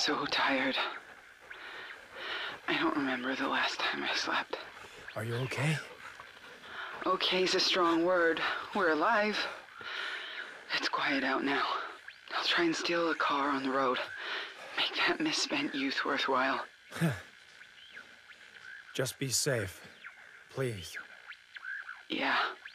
so tired. I don't remember the last time I slept. Are you okay? Okay's a strong word. We're alive. It's quiet out now. I'll try and steal a car on the road. Make that misspent youth worthwhile. Just be safe. Please. Yeah.